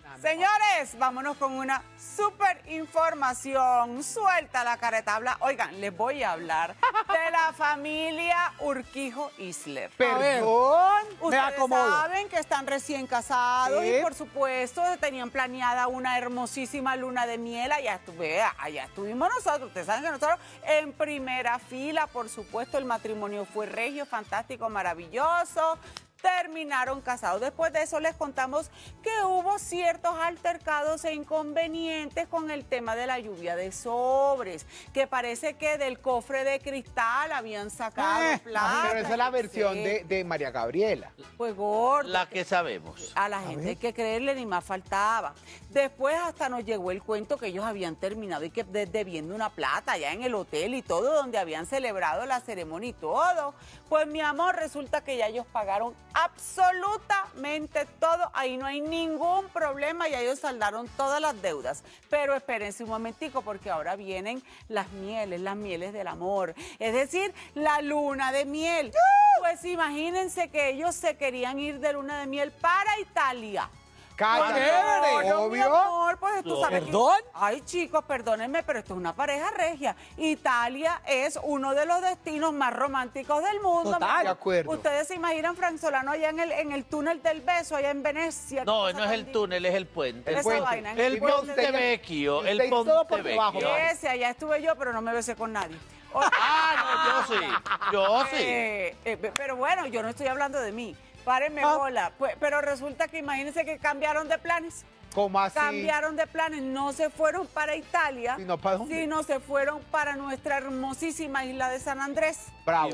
Señores, vámonos con una súper información. Suelta la caretabla. Oigan, les voy a hablar de la familia Urquijo Isler. Perdón, Ustedes saben que están recién casados y por supuesto tenían planeada una hermosísima luna de miel. Allá estuvimos nosotros. Ustedes saben que nosotros en primera fila, por supuesto, el matrimonio fue regio, fantástico, maravilloso. Terminaron casados. Después de eso les contamos que hubo ciertos altercados e inconvenientes con el tema de la lluvia de sobres, que parece que del cofre de cristal habían sacado plata. Pero esa es la versión de María Gabriela. Pues gordo. La que sabemos. A la gente hay que creerle, ni más faltaba. Después hasta nos llegó el cuento que ellos habían terminado y que debiendo una plata allá en el hotel y todo, donde habían celebrado la ceremonia y todo. Pues mi amor, resulta que ya ellos pagaron absolutamente todo. Ahí no hay ningún problema, ya ellos saldaron todas las deudas. Pero espérense un momentico, porque ahora vienen las mieles del amor. Es decir, la luna de miel. Pues imagínense que ellos se querían ir de luna de miel para Italia. ¡Cállate! No, mi amor, pues tú sabes. ¿Perdón? Ay, chicos, perdónenme, pero esto es una pareja regia. Italia es uno de los destinos más románticos del mundo. Total, de acuerdo. Ustedes se imaginan Frank Solano allá en el túnel del beso, allá en Venecia. No, no es el túnel, es el puente. Esa puente. vaina, en El Ponte Vecchio, el Ponte Vecchio. Ese, allá estuve yo, pero no me besé con nadie. Ah, no, yo sí. Pero bueno, yo no estoy hablando de mí. Párenme bola. Pues, pero resulta que imagínense que cambiaron de planes. ¿Cómo así? Cambiaron de planes, no se fueron para Italia, ¿Sino para dónde? sino se fueron para nuestra hermosísima isla de San Andrés. Bravo.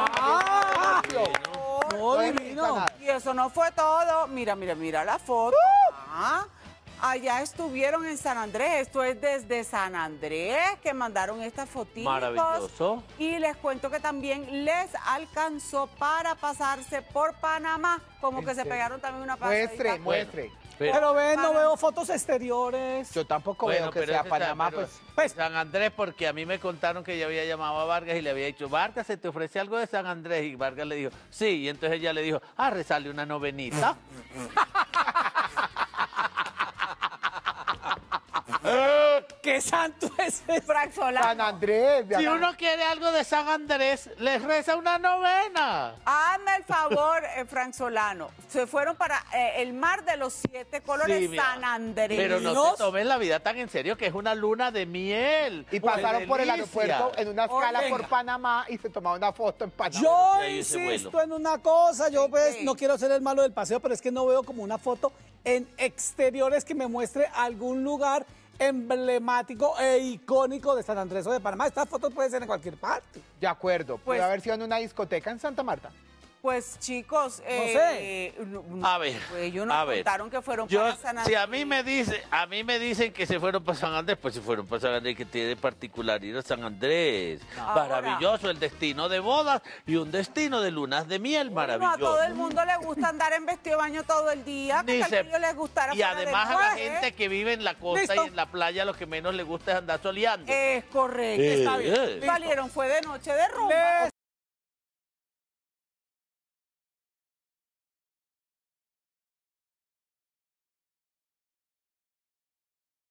No, divino. Y eso no fue todo. Mira la foto. Allá estuvieron en San Andrés. Esto es desde San Andrés que mandaron estas fotitos. Maravilloso. Y les cuento que también les alcanzó para pasarse por Panamá. Como que se pegaron también una pasadita. Muestre. Pero ven, no veo fotos exteriores. Yo tampoco veo que sea Panamá, pues San Andrés, porque a mí me contaron que ella había llamado a Vargas y le había dicho, Vargas, ¿se te ofrece algo de San Andrés? Y Vargas le dijo, sí, y entonces ella le dijo, rezale una novenita. ¿Qué santo es ese? Frank Solano. San Andrés. Si uno quiere algo de San Andrés, les reza una novena. Hazme el favor, Frank Solano. Se fueron para el mar de los 7 colores, Sí, mira, San Andrés. Pero no te tomes la vida tan en serio, que es una luna de miel. Y pasaron por el delicia. aeropuerto en una escala Oiga. por Panamá y se tomaron una foto en Panamá. Yo ahí ese insisto vuelo. en una cosa, yo pues Sí. no quiero ser el malo del paseo, pero es que no veo como una foto en exteriores que me muestre algún lugar emblemático e icónico de San Andrés o de Panamá. Estas fotos pueden ser en cualquier parte. De acuerdo. Pues- Puede haber sido en una discoteca en Santa Marta. Pues chicos, sé. A ver, ellos nos a ver. contaron que fueron Yo, para San Andrés. si a mí me dicen que se fueron para San Andrés, pues se fueron para San Andrés, que tiene particularidad San Andrés. Ahora. Maravilloso, el destino de bodas y un destino de lunas de miel, No, maravilloso. a todo el mundo le gusta andar en vestido de baño todo el día. ¿Qué tal que a ellos les gustara y fuera de además a la traje? gente que vive en la costa Listo. y en la playa, lo que menos le gusta es andar soleando. Es correcto. Está bien. bien. Salieron, fue de noche de rumba.